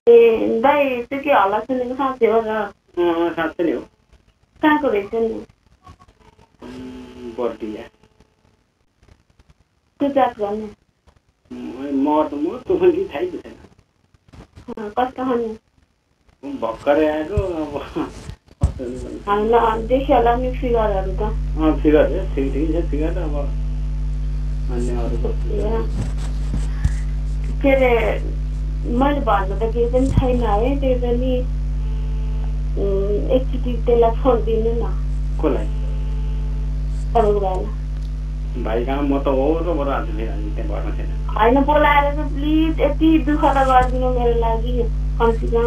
ए दाइ त्यो के हल्ला सुनेको साँच्चै हो र? साँच्चै नै हो। कहाँको रहेछ नि? बर्दिया। त्यो जात भन्ने म त्यो पनि थाहै छैन। कस्तो खाने भर्खरै आएको अब होइन देखियो होला नि फिगरहरू त। फिगर ठिक छ फिगर अब अन्य अरू के अरे मैले भन्नु त केही पनि छैन है, त्यही पनि एकचोटि त्यसलाई फोन दिनु न। कसलाई? तपाईँको भाइलाई। भाइ कहाँ? म त हो र बरु आज त्यहाँ भर्न छैन। होइन बोलाएर चाहिँ प्लिज यति दुःख त गरिदिनु मेरो लागि कमसेकम।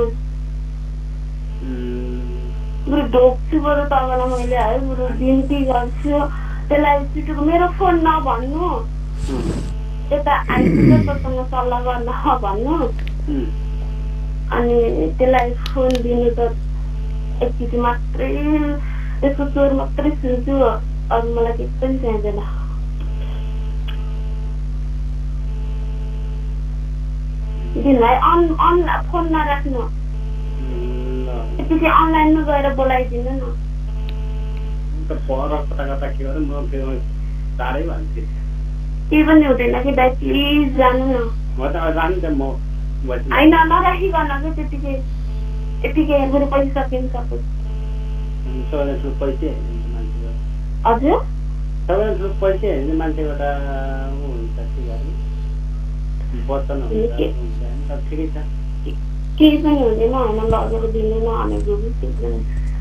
बरु ढोक्छु बरु तपाईँलाई मैले है, बरु बिन्ती गर्छु त्यसलाई छिटो मेरो फोन नभन्नु, यता आइपुग्छ तसँग सल्लाह गर्न भन्नु, अनि त्यसलाई फोन दिनु त एकचोटि मात्रै त्यसको स्वर मात्रै सुन्छु, अरू मलाई केही पनि चाहिँदैन। दिनलाई फोन नराख्नु, यतिकै अनलाइनमा गएर बोलाइदिनु न। पर कता कता के गर्नु, म त्यो टाढै भन्छु। केही पनि हुँदैन कि दाइ, प्लिज जानु न। म त जानु त म होइन नराखिकन कि त्यतिकै यतिकै मेरो पैसा सकिन्छ सबै। सबैलाई ठुलो पैसै हेर्नु मान्छेको। हजुर सबैलाई ठुलो पैसै हेर्नु मान्छेबाट हुन्छ के गर्नु, वचन हुन्छ ठिकै छ। केही पनि हुँदैन होइन, लगेर दिनु न भनेको केही पनि।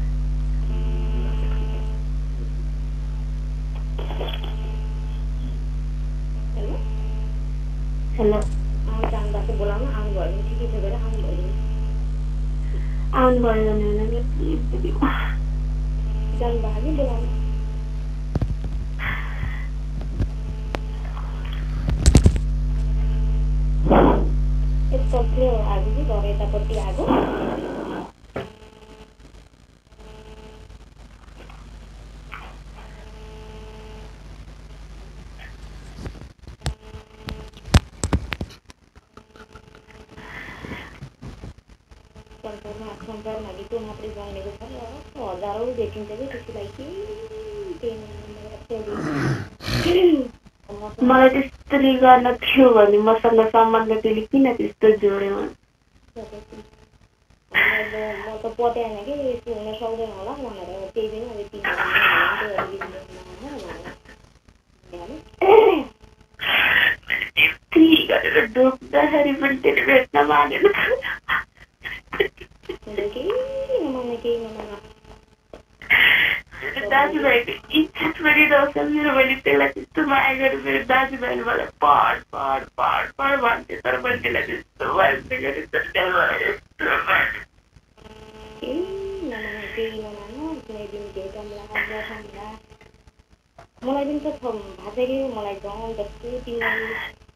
हेलो जाँदा बोलाउनु आउनुभयो भने ठिकै छ, गएर आउनुभयो भने जानुभयो कि बोलाउनु। यतापट्टि आगो कि घर यतापट्टि आगो। संसारमा त्यो मात्रै जानेको छ, हजारौँ भेटिन्छ कि त्यसलाई मलाई त्यस्तरी गर्न थियो भने मसँग सम्बन्ध त्यसले किन त्यस्तो जोड्यो? म त पत्याएन कि यस्तो हुन सक्दैन होला भनेर, त्यही पनि अब ढोक्दाखेरि पनि त्यसले भेट्न मानेन। केही नमाना दाजुभाइको इज्जत पनि रहन्छ मेरो। मैले त्यसलाई त्यस्तो माया गरेँ, मेरो दाजुभाइले मलाई पढ पढ पढ पढ भन्थ्यो, तर मैले त्यसलाई त्यस्तो माया गरेँ। मलाई पनि त भाषा कि मलाई गाउँ जस्तो तिमीलाई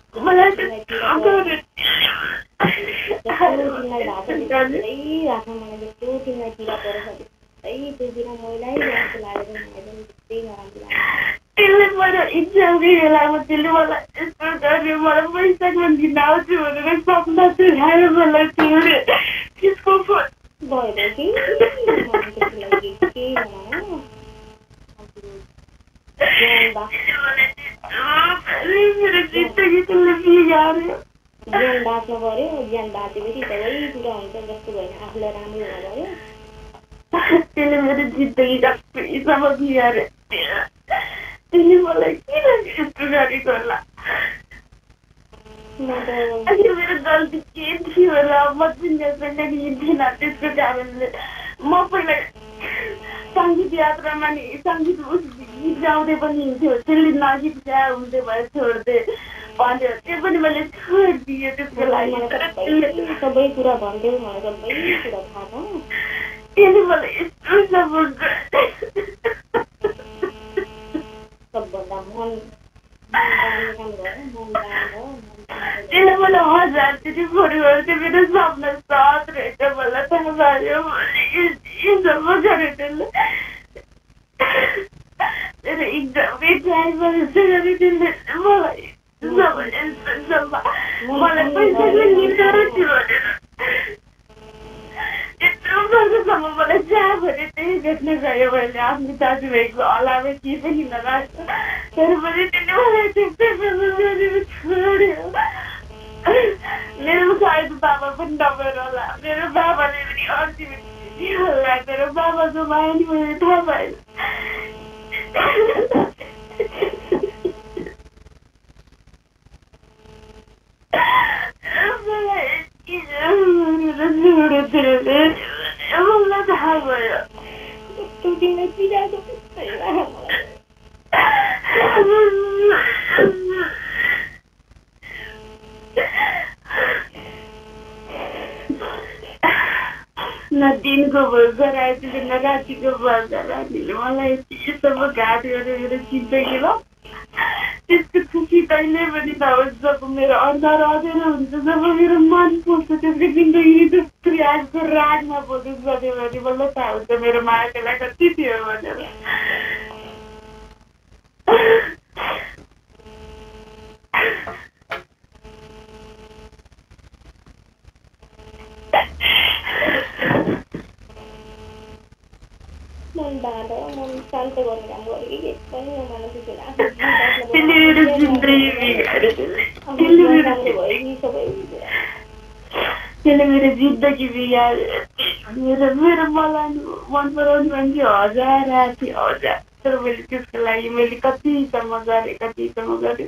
मलाई जस्तो तिमीलाई पिरा पर्छ त्यस्तै बुझेर मैलाई जस्तो लागेर मलाई पनि त्यस्तै नराम्रो लाग्छ। त्यसले मेरो इक्जाम बेलामा त्यसले मलाई यस्तो गर्यो, मलाई पैसाको दिन आउँछु भनेर सपना देखाएर मलाई छोड्यो। त्यसको फोन भयो केही नमानु मेरो जिन्दगी त्यसले बिगार्यो। ज्यान बाँच्नु पर्यो, ज्यान बाँचेपछि सबै कुरा हुन्छ जस्तो भएन, आफूलाई राम्रो हुन पर्यो। त्यसले मेरो जिन्दगीका सबै बिगार्यो। त्यसले मलाई किन यस्तो गरेको होला? मेरो गल्ती के थियो होला? म दुनियाँसँग हिँड्थिनँ, त्यसको कारणले म पहिला सङ्गीत यात्रामा नि सङ्गीत गीत गाउँदै पनि हिँड्थ्यो, त्यसले नगीत गा हुँदै भयो छोड्दै भन्यो, त्यो पनि मैले छोडिदिएँ। त्यसको लागि सबै कुरा भन्थ्यो, मलाई सबै कुरा थाहा छ। त्यसले मलाई यस्तो सपोर्ट गर्छ। सबभन्दा मन त्यसले मलाई 1000 फोन गर्थ्यो, मेरो सपना साथ रहेछ मलाई थाहा भयो। यसम्म गरेँ त्यसले मेरो एकदमै ट्राई गरेर त्यसले मलाई मलाई पैसा पनि लिएर थियो भनेर भन्न गयो मैले आफ्नो दाजुभाइको हलामै के पनि नराख्छ तर पनि त्यसले मलाई त्यस्तै छोड्यो मेरो सायद बाबा पनि नभएर होला मेरो बाबाले पनि अस्ति होला मेरो बाबाको माया नि मैले थाहा भएन मलाई थाहा भयो न दिनको भोज रातिले न रातिको भोज रातिले मलाई यसम्म घाट गरेर मेरो जिन्दगीमा त्यसको खुसी कहिले पनि नहोस् जब मेरो अनुहार अँधेरो हुन्छ जब मेरो मन पोल्छ त्यसको जिन्दगी जस्तो आजको रागमा बोधुस गऱ्यो भने मलाई थाहा हुन्छ मेरो मायाको लागि कति थियो भनेर मन डाँडो मन शान्त गर्ने काम गरेँ कि पनि त्यसले मेरो जिन्दगी बिगाऱ्यो मेरो मलाई मन पराउने मान्छे हजार आएको थियो हजार तर मैले त्यसको लागि मैले कतिसम्म गरेँ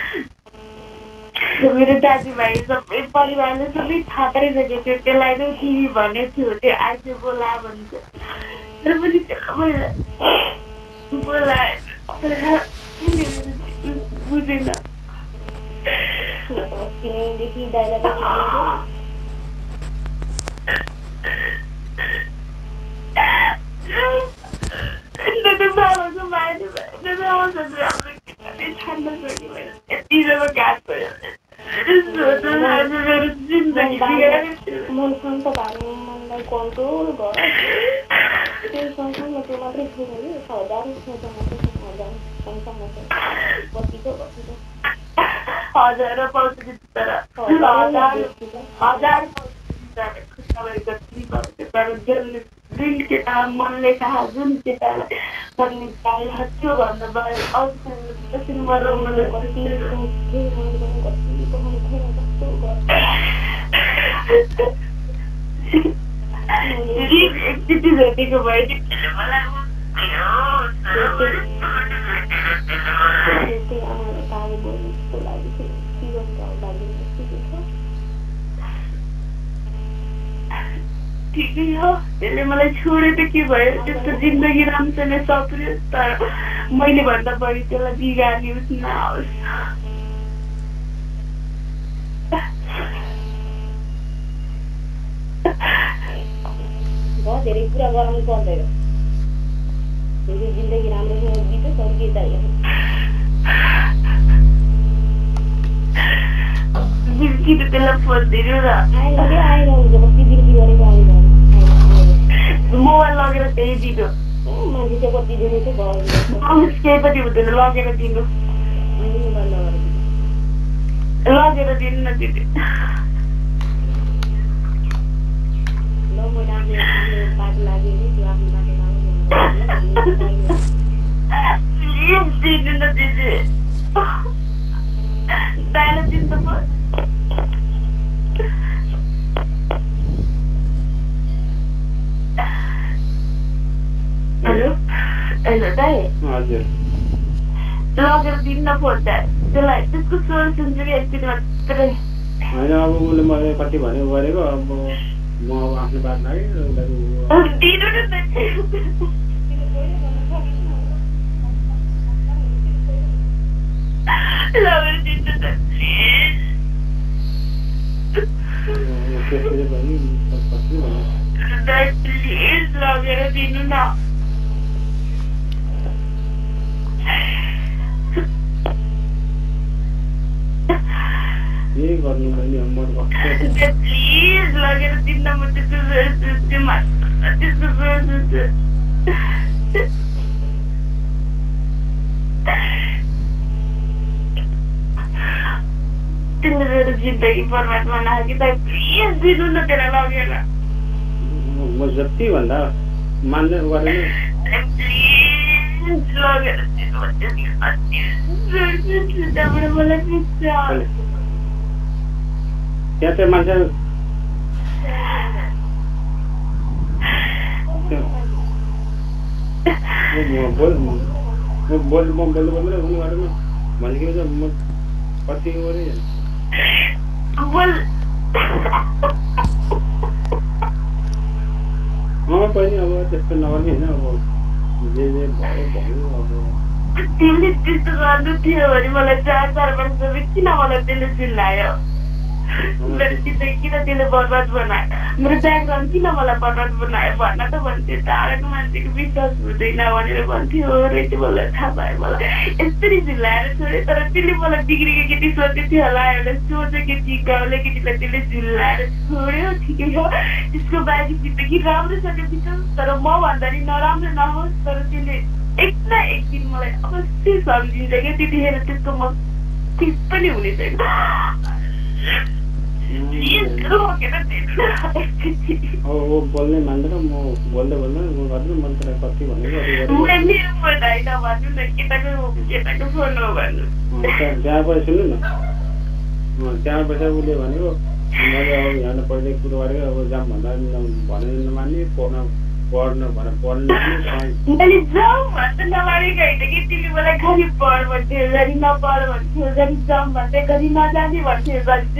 मेरो दाजुभाइ सबै परिवारले सबै थाहा पाइसकेको थियो त्यसलाई नै टिभी भनेको थियो त्यो आइसक्यो बोला भन्छ तर पनि बोलाए बुझेन बाबाको माया छान्न सक्यो यति जब घाट भयो मेरो जिन्दगी मन शान्त भयो मनलाई कन्ट्रोल गर त्यो सँगसँगै त्यो मात्रै छैन नि हजार हजार पाउँछ तर हजार तर जुन केटा मनले चाह जुन केटालाई भन्ने चाहे त्यो भन्दा भयो कसरी मराउनु एकचोटि भेटेको भयो ठिकै हो त्यसले मलाई छोड्यो त के भयो त्यस्तो जिन्दगी राम्रोसँगले सप्रियो तर मैले भन्दा बढी त्यसलाई बिगार्ने उस नहोस् धेरै कुरा गराउनु पर्दैन जिन्दगी राम्रोसँग बित्यो तर के चाहियो बिर्किँदै त्यसलाई फोन दिनु र आइरहन्छ कति बिर्की गरेको आइरहन्छ मोबाइल लगेर त्यही दिनु मान्छे चाहिँ कति दिने चाहिँ भयो केही पनि हुँदैन लगेर दिनु लगेर दिनु न दिदी ल मैले आफ्नो बाटो लाग्यो नि त्यो आफ्नो बाटो लाग्यो दिनु न दिदी दाइलाई दिनु त हेलो हेलो दाइ हजुर लगेर दिनु न फोन त त्यसलाई त्यसको स्वर सुन्छु कि एकचोटि मात्रै होइन अब उसले मलाई कति भन्यो गरेको अब म आफ्नो बात लाग्यो दिनु न लगेर दिनु त प्लिज लगेर दिनु न के गर्नु मैले प्लिज लगेर दिनु न म त्यसको तिमीले मेरो जिन्दगी बर्बाद बनायो कि त प्लिज दिनु न त्यसलाई लगेर म जति भन्दा मान्दै गरेन प्लिज लगेर त्यहाँबाट मलाई त्यहाँ चाहिँ मान्छे बोल्नु गर्नु भनेको म कति गरे पनि अब त्यस्तो नगर्ने होइन अब जे भयो अब तिमीले त्यस्तो गर्नु थियो भने मलाई 4 वर्षसम्म किन मलाई त्यसले चिल्लायो मेरो जिन्दगी किन त्यसले बर्बाद बनायो मेरो ब्याकग्राउन्ड किन मलाई बर्बाद बनायो भन्न त भन्थ्यो टाढाको मान्छेको विश्वास हुँदैन भनेर भन्थ्यो रहेछ मलाई थाहा भयो मलाई यस्तरी झुल्लाएर छोड्यो तर त्यसले मलाई बिग्रेको केटी सोध्दै थियो होला एउटा सोझो केटी गाउँले केटीलाई त्यसले झुल्लाएर छोड्यो ठिकै हो त्यसको बाजी जिन्दगी राम्रोसँग बिताओस् तर म भन्दा नि नराम्रो नहोस् तर त्यसले एक न एक दिन मलाई अवश्य सम्झिन्छ क्या त्यतिखेर त्यसको म ठिक पनि हुने छैन बोल्ने मान्दैन म बोल्दै म गर्छु मैले त्यसलाई कति भनेको त्यहाँ पैसा सुन्नु न त्यहाँ पैसा उसले भनेको मैले अब यहाँ पहिला कुरो गरेको अब जाम भन्दा भने नमान्ने पढ्नु भने पढ्नु मैले जाउँ भन्दा नमानेको होइन कि तिमी मलाई घरि पढ भन्थ्यो घरि नपढ भन्थ्यो घरि जाउँ भन्दै घरि नजाने भन्थ्यो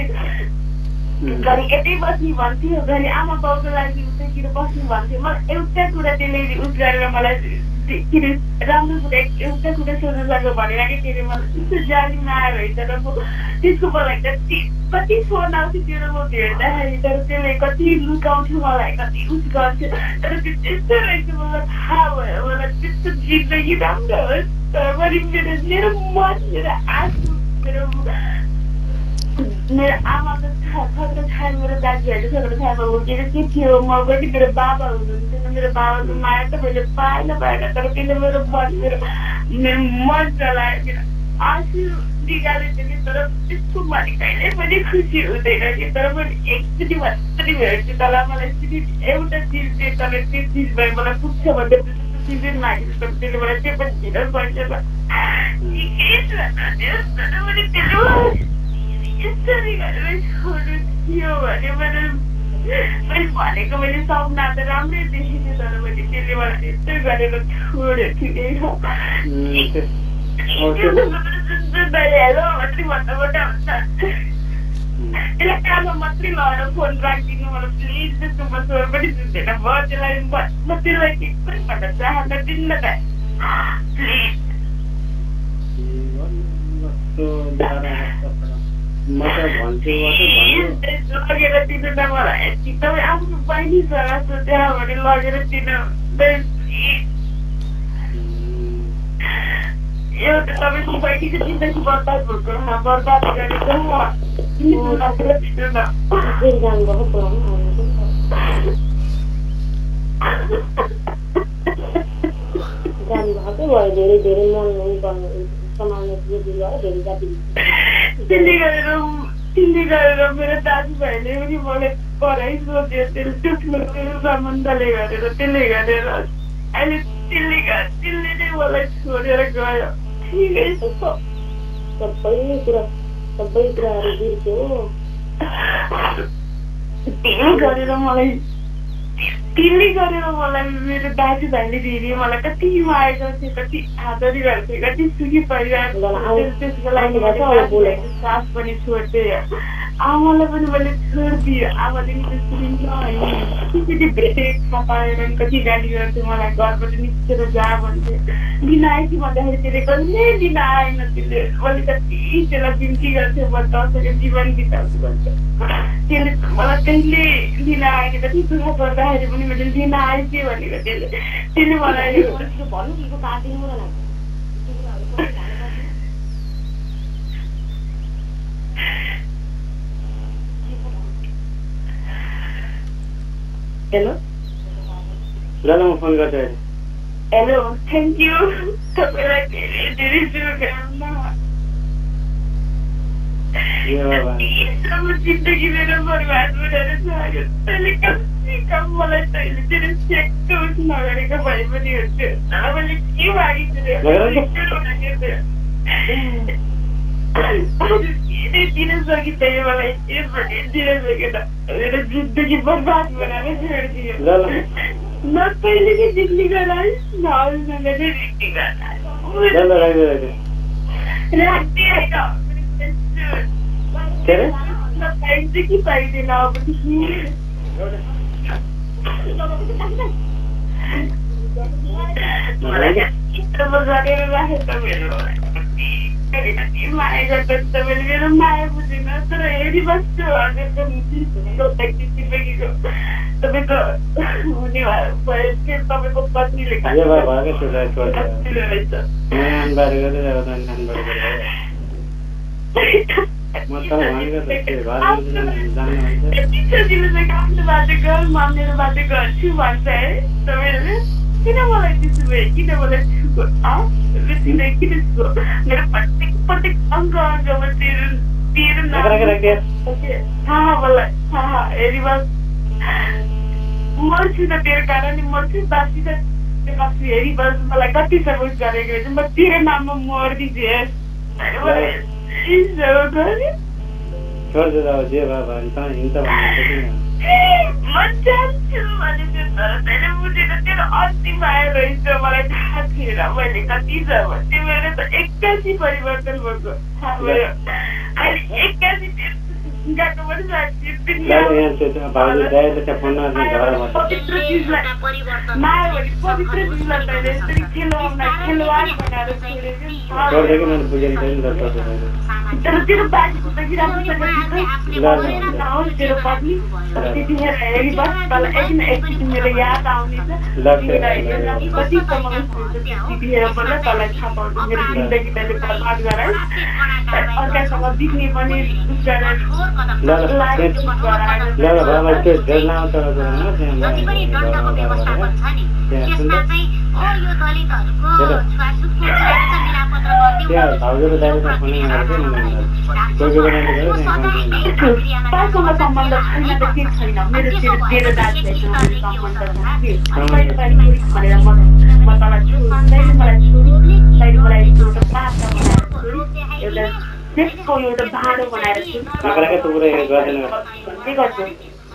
घरि यतै बस्ने भन्थ्यो घरि आमा बाउको लागि उतैतिर बस्नु भन्थ्यो मलाई एउटा कुरा त्यसले उस गरेर मलाई राम्रो कुरा एउटा कुरा सोध्नु सक्यो भनेर कि त्यसले मलाई त्यस्तो जानी नआयो है तर म त्यसको मलाई कति फोन आउँथ्यो त्यो म भेट्दाखेरि तर त्यसले कति लुकाउँथ्यो मलाई कति उस गर्थ्यो तर त्यो त्यस्तो रहेछ मलाई थाहा भयो मलाई त्यस्तो जिन्दगी राम्रो होस् तर पनि मेरो मन मेरो आँसु मेरो आमाको छत्र छाया मेरो दाजुहरूले छत्र छायामा हुर्केको के थियो म पनि मेरो बाबा हुनुहुन्थेन मेरो बाबाको माया त मैले पाएन तर त्यसले मेरो मन चलायो मेरो आँसु निकालेको थियो तर त्यसको मैले कहिले पनि खुसी हुँदैन कि तर मैले एकचोटि मात्रै भेट्छु तँलाई मलाई एउटा चिज दिए तर त्यो चिज भए मलाई पुग्छ भन्दा त्यस्तो चिजै मागेको तर त्यसले मलाई त्यो पनि दिन पर्छ यसरी गरेर छोड्नु थियो भने मैले भनेको मैले सपना त राम्रै देखेको तर मैले त्यसले मलाई यस्तो गरेर छोड्यो ठिकै हेलो मात्रै भन्नुपर्छ हुन्छ त्यसलाई कानमा मात्रै लगाएर फोन राखिदिनु मलाई प्लिज त्यस्तो म स्वर पनि सुन्दैन म त्यसलाई के पनि भन्न चाहदिनँ त प्लिज लगेर दिनु न मलाई तपाईँ आफ्नो बहिनीसँग सोध्या भने लगेर दिनु एउटा तपाईँको बहिनीको जिन्दगी बर्बाद भएको बर्बाद गरेको दिनु न जानुभएको भयो धेरै धेरै मन समाउने धेरै जाति त्यसले गरेर मेरो दाजुभाइले पनि मलाई पढाइ सोध्यो त्यसले सम्बन्धले गरेर त्यसले गरेर अहिले त्यसले नै मलाई छोडेर गयो ठिकै छ सबै कुराहरू बिर्स्यो त्यसले गरेर मलाई मेरो दाजुभाइले धेरै मलाई कति माया गर्थ्यो कति आदर गर्थ्यो कति सुखी परिवार त्यसको लागि सास पनि छोडिदियो आमालाई पनि मैले छोडिदियो आमाले पनि त्यसरी कति भेटेको पाएर कति गाली गर्थ्यो मलाई घरबाट निस्केर जा भन्थ्यो लिन आयो कि भन्दाखेरि त्यसले कहिले लिन आएन त्यसले मैले कति त्यसलाई बिन्ती गर्थ्यो म दसैँको जीवन बिताउँछु भन्छ त्यसले मलाई कहिले लिन आएन कति दुःख पर्दाखेरि पनि मैले लिन आएँ के भनेको त्यसले मलाई भन्नु काटिनु र हेलो दादा म फोन गर्छु अहिले हेलो थ्याङ्क यू तपाईँलाई धेरै धेरै शुभकामना जिन्दगी मेरो बर्बाद भएर जायो तैँले कति मलाई तैँले तेरो सेक्टो नगरेको भए पनि हुन्थ्यो तर मैले के मागिदिनु दिन सकिँदैन मलाई के दिन सकेन मेरो जिन्दगी बर्बाद बनाएर छोडिदियो न तैँले जिन्दगी गराइस् न अरूसँग जिन्दगी गराइस् राख्दै होइन पाइन्छ कि पाइँदैन अब गरेर राखे त माया गर्दा तपाईँले मेरो माया बुझेन तर हेरिबस्छु हजुरको जिन्दगीको तपाईँको हुने भयो तपाईँको पत्नीले आफ्नो बाटो गर म मेरो बाटो गर्छु भन्छ है तपाईँहरूले किन मलाई त्यसो भए किन मलाई छुको किन छुको मेरो प्रत्येक अङ्ग अङ्गमा तेरो थाहा मलाई थाहा हेरिबस् मर्छु त तेरो कारणले मर्छु बासी त बस्छु हेरिबस् मलाई कति सपोर्ट गरेको म तेरो नाममा मर्दिन्छु म जान्छु भनेको तर तैँले बुझेन तेरो अस्ति माया रहेछ मलाई थाहा थिएन मैले कति छ भन्थेँ मेरो त 81 परिवर्तन भएको थाहा भयो अहिले 81 गएको पनि माया भने पवित्र चिजलाई तैँले यसरी खेलवाड बनाएर तर तेरो बाजीको त तेरो पत्नी त्यतिखेर हेरिबस् तल एकछिन मेरो याद आउनेछ कतिसम्म त्यतिखेर पनि तँलाई थाहा पाउँछ मेरो जिन्दगी तैँले बर्बाद गराइस् अर्कासँग बिक्ने पनि तपाईँसँग सम्बन्ध छैन त के छैन मेरो तेरो दाजुभाइ सम्बन्ध छ भनेर म तँलाई छोड्छु तैँले मलाई छोड्छु तैँले मलाई एउटा पात्र बनाएर एउटा त्यसको एउटा भाँडो बनाएर के गर्छु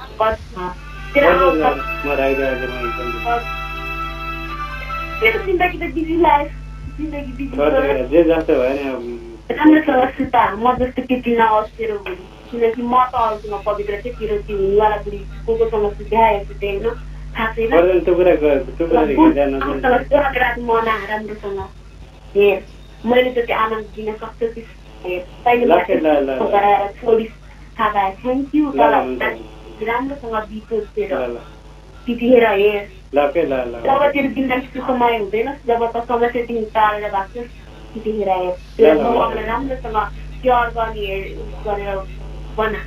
तेरो जिन्दगी त बिजी लाइफ जिन्दगी बिजी राम्रोसँग सुता म जस्तो केटी नहोस् तेरो बुढी किनकि म त अरूसँग पवित्र थिएँ तेरो त्यो हुनेवाला बुढी कोसँग सुत्याएको छु होइन थाहा छैन रात म राम्रोसँग हेर मैले त त्यो आनन्द दिन सक्छु कि गराएर छोडिस् थाहा पाएँ थ्याङ्क यू राम्रोसँग बितोस् तेरो त्यतिखेर हेर जब तेरो जिन्दगी सुखमय हुँदैन जब त समस्या तिमी टालेर भाग्छस् त्यतिखेर हेर राम्रोसँग केयर गर्ने गरेर बना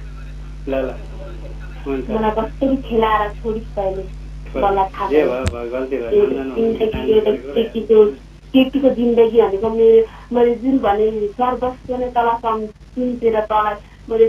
मलाई कसरी खेलाएर छोडिस् तैँले मलाई थाहा केटीको जिन्दगी भनेको मैले जुन भने सर्वस्व नै तँलाई सम्झिन्थेर तँलाई मैले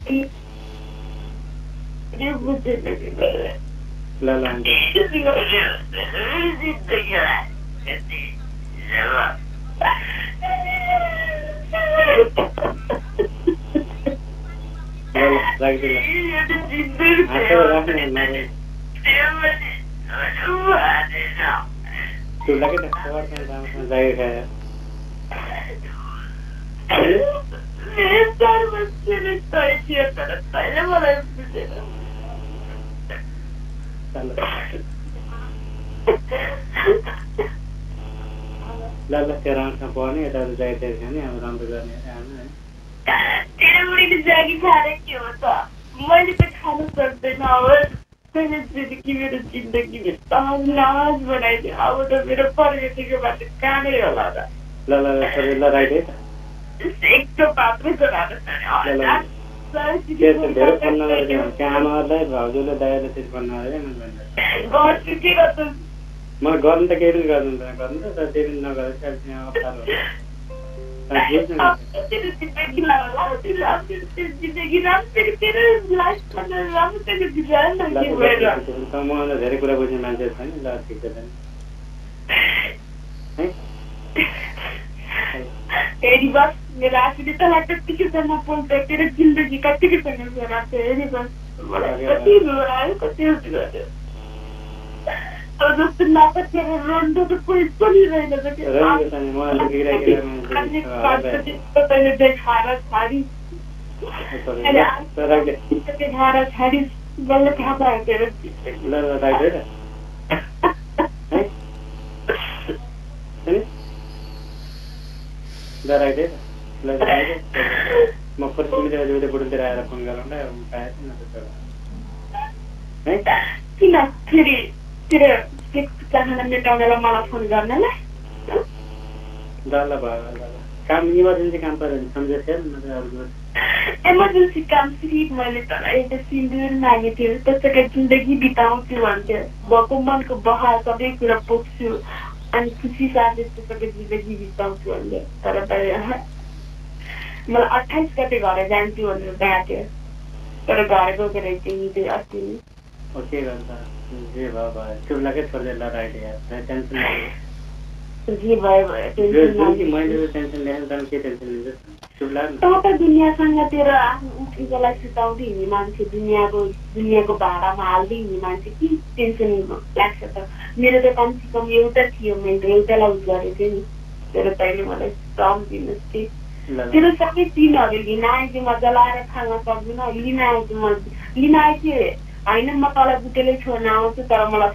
जागी खाएर के हो त मैले त खानु सक्दैन अब तैँले जिन्दगी मेरो जिन्दगी नाज बनाइदियो अब त मेरो प्रगतिको बाटो कहाँै होला र एकतो पात्र गर्छु के गर्छु म गर्नु त केही पनि गर्नु त गर्नु त त्यही पनि नगरेर तेरो जिन्दगी होला जिन्दगी राम्रो तेरो लाइफ राम्रो तेरो जिन्दगी मलाई धेरै कुरा बुझ्ने मान्छे छैन ल ठिक छ हेरी बस मेरो आफूले तँलाई कतिको जम्मा बोल्छ तेरो जिन्दगी कतिको छैन हेरी बस मलाई कति आयो कति गर्यो अब जस्तो नपतेर रन्डो त कोही पनि रहेन तैँले देखाएर छाडिस बल्ल थाहा पायो तेरो म फर्स्ट मिलेर बुढोतिर आएर फोन गराउँदा किन फेरि तेरो चाहना मेटाउनलाई मलाई फोन गर्नलाई ल भयो काम इमर्जेन्सी काम पऱ्यो भने सम्झेको थिएँ एमर्जेन्सी काम फेरि मैले तँलाई एउटा सिन्दुर मागेको थियो त्यसैका जिन्दगी बिताउँछु भन्थ्यो भएको मनको बहार सबै कुरा पोख्छु अनि खुसी साथै त्यसैका जिन्दगी बिताउँछु भन्थ्यो तर मलाई 28 गते घर जान्छु भनेर गएको थियो तर घर गएको रहेछ हिजो अस्ति के गर्छ जे भयो चुल्लाकै छोडेर ल राइडे टेन्सन जे भयो मैले टेन्सन लिएँ त के टेन्सन लिन्छ चुल्ला त दुनियाँसँग तेरो आफ्नो उठेकोलाई सुताउँदै हिँड्ने मान्छे दुनियाँको भाडामा हाल्दै हिँड्ने मान्छे के टेन्सन लाग्छ त मेरो त कमसेकम एउटा थियो मैले एउटालाई उस गरेको थिएँ नि तेरो तैँले मलाई सम्झिनुहोस् कि तेरो सबै चिनहरू लिन आएँ म जलाएर खान सक्दिनँ लिन आएँ होइन म तँलाई बुटेलै छोड्न आउँछु तर मलाई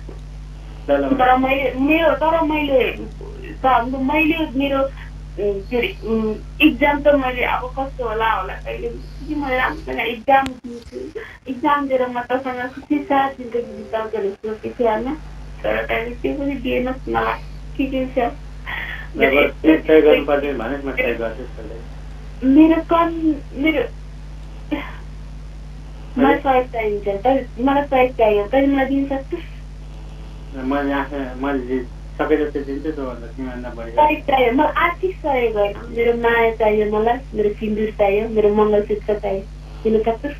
मैले मेरो इक्जाम त मैले अब कस्तो होला कहिले मैले राम्रोसँग इक्जाम दिएर म तँसँग खुसी साथ जिन्दगी बिताउँछ भने सोचेको थिएँ होइन तर तैँले त्यो पनि दिएनस् मलाई ठिकै छ मलाई सहयोग चाहिन्छ मलाई सहयोग चाहियो तैँले मलाई दिन सक्छस् सहयोग चाहियो मलाई आर्थिक सहयोग होइन मेरो माया चाहियो मलाई मेरो सिन्दुर चाहियो मेरो मङ्गलसूत्र चाहियो दिन सक्छस्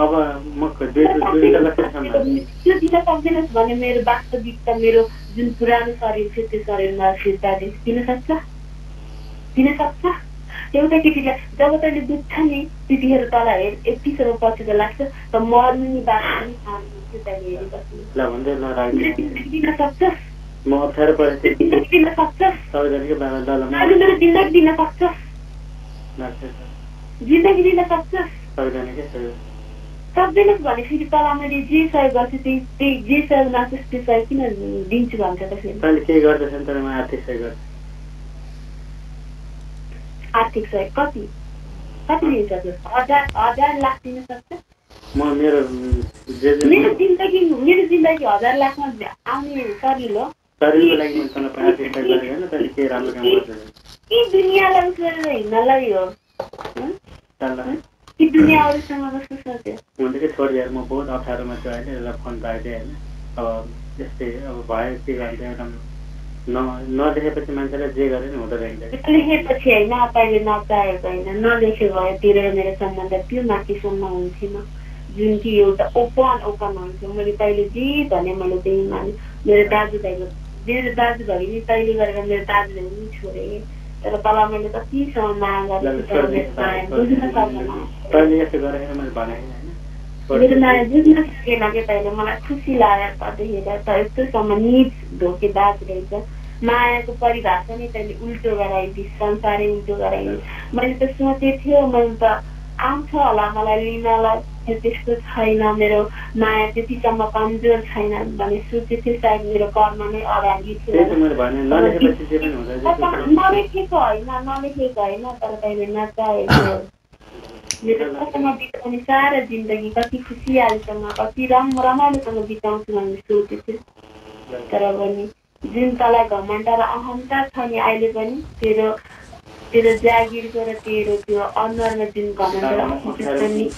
त्यो दिन सक्दैनस् भने मेरो वास्तविकता मेरो जुन पुरानो शरीर छ त्यो शरीरमा फिर्ता दिन सक्छ एउटा केटीलाई जब तैँले बुझ्छ नि त्यतिखेर तँलाई यतिसम्म पछुतो लाग्छ त मर्नु नि बात पनि तैँले दिन सक्छस् जिन्दगी दिन सक्छस् सक्दैनस् भने फेरि तँलाई मैले जे सहयोग गर्छु त्यही जे सहयोग लाग्छस् त्यो सहयोग किन दिन्छु भन्छ त फेरि आर्थिक सहयोग कति दिन्छ 1000 लाख दिन सक्छ मेरो जिन्दगी 1000 लाखमा आउने सजिलो कि दुनियाँलाई गरेर हिँड्नलाई हो कि दुनियाँ अरूसँग कस्तो सोच्यो छोडिदिएर म बहुत अप्ठ्यारोमा छु अहिले यसलाई फोन पाइदिएँ होइन अब त्यस्तै अब भयो के गर्छ एउटा नदेखेपछि मान्छेलाई जे गरे नि हुँदो रहेछ लेखेपछि होइन तैँले नचाहेको होइन नलेखे भए तेरो मेरो सम्बन्ध त्यो माथिसम्म हुन्थेन जुन कि एउटा ओपन हुन्थ्यो मैले तैँले जे भने मैले त्यही माने मेरो दाजुभाइ नि तैँले गरेर मेरो दाजुभाइ पनि छोडेँ तर तँलाई मैले कतिसम्म माया बुझ्न सक्दैन मेरो माया बुझ्न सकेन कि तैँले मलाई खुसी लाग्यो देखेर त यस्तोसम्म निज धोकेबाज रहेछ मायाको परिभाषा नै तैँले उल्टो गराइदिस् संसारै उल्टो गराइदिस् मैले त सोचेको थियो मैले त आउँछ होला मलाई लिनलाई त्यस्तो छैन मेरो माया त्यतिसम्म कमजोर छैन भने सोचेको थियो सायद मेरो कर्म नै अगाडि थियो नलेखेको होइन तर तैँले नचाहेको मेरो कसँग बिताउने सारा जिन्दगी कति खुसियालीसँग कति रमाइलोसँग बिताउँछु भन्ने सोचेको थियो तर पनि जुन तँलाई घमण्ड र अहंता छ नि अहिले पनि तेरो जागिरको र तेरो त्यो अनुहारमा जुन घमण्ड र अहंता छ नि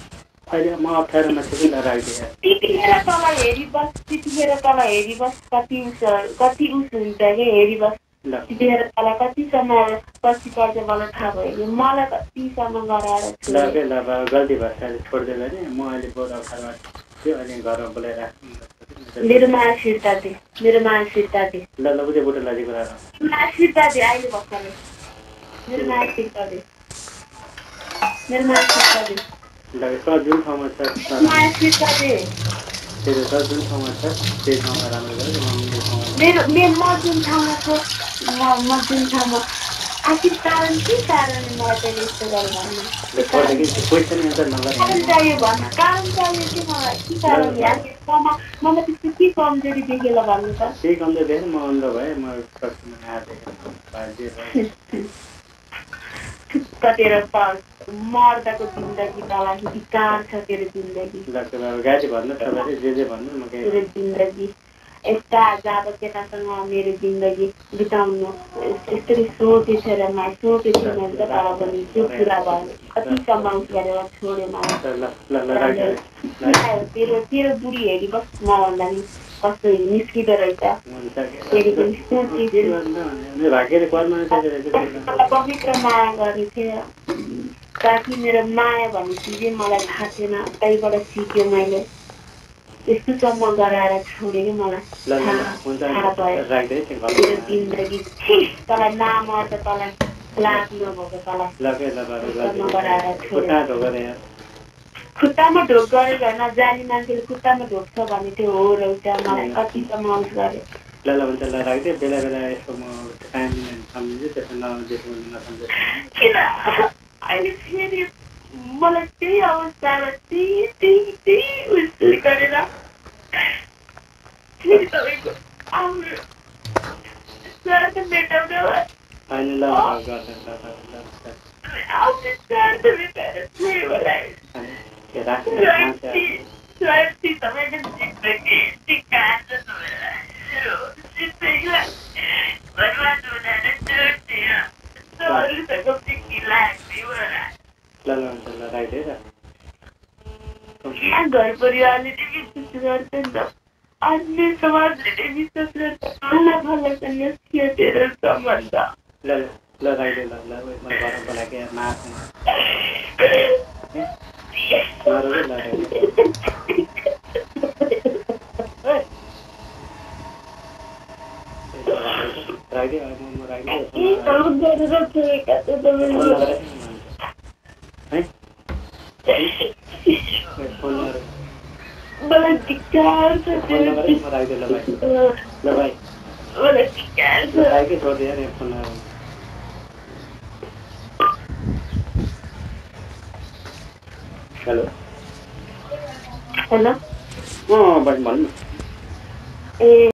त्यतिखेर तँलाई हेरी बस कति उस हुन्छ कि हेरी बस दिएर मलाई कति समय पछि पर्छ मलाई थाहा भयो कि मलाई कतिसम्म गराएर गल्ती भएर छोडिदियो भने म अहिले बोर्ड अफरमा थियो अहिले घरमा बोलाएर राख्नु मेरो माया फिर्ता दे मेरो माया फिर्ता दे ल ल बुझे बुढो लाजी कुरा माया फिर्ता दे अहिले भर्खरै मेरो माया फिर्ता दे मेरो माया फिर्ता दे ल सर जुन ठाउँमा छ माया फिर्ता दे त्यो सर जुन ठाउँमा छ त्यही ठाउँमा राम्रो गऱ्यो मेरो म जुन ठाउँमा छु म जुन ठाउँमा आखिर कारण के कारणले मलाई त्यसले यस्तो गर्नु कारण चाहियो भन्न कारण चाहियो कि मलाई के कारणले मलाई त्यस्तो के कमजोरी देखेर भन्नु त केही कमजोरी देखेन म अन्ध भएँ म तेरो त मर्दाको जिन्दगी तलाई विकार छ तेरो जिन्दगी गाडी भन्नु तपाईँले जे भन्नु म तेरो जिन्दगी यस्ता जब केटासँग मेरो जिन्दगी बिताउनु यसरी सोचेको र म सोचेको थिएँ मैले त तर पनि त्यो कुरा भयो कतिसम्म उस गरेर छोड्यो मलाई तेरो तेरो बुढी हेरी बस मभन्दा नि कस्तो निस्किँदो रहेछ पवित्र माया गर्ने थियो ताकि मेरो माया भन्ने चिजै मलाई थाहा थिएन त्यहीबाट सिक्यो मैले यस्तोसम्म गराएर छोड्यो कि मलाई थाहा भयो मेरो जिन्दगी तँलाई नामर्द तँलाई लाभ नभएको तँलाई गराएर छोड्यो खुट्टामा ढोक गरेको होइन जानी मान्छेले खुट्टामा ढोक्छ भने त्यो हो रहेछ मलाई कतिसम्म उस गर्यो ल हुन्छ ल राख्दै बेला बेला यसो म टाइम सम्झिन्छु त्यसो नसम्झिन्छु किन अहिले फेरि मलाई त्यही अवस्थामा त्यही उस गरेर फेरि तपाईँको आफ्नो स्वार्थ मेटाउन होइन ल आफ्नो स्वार्थ मेटाएर छोड्यो मलाई स्वार्थी तपाईँको जिन्दगी टिकाएर जिन्दगीलाई बर्बाद हुँदैन छोड्दियो अरूसँग बिक्री लाग्थ्यो घर परिवारले विश्वास गर्छ नि त अन्य समाजले विश्वास गर्छ फलसँग के तेरो सम्बन्ध मलाई धिक्कार छ मलाई धिक्कार छ हेलो हेलो भन्नु ए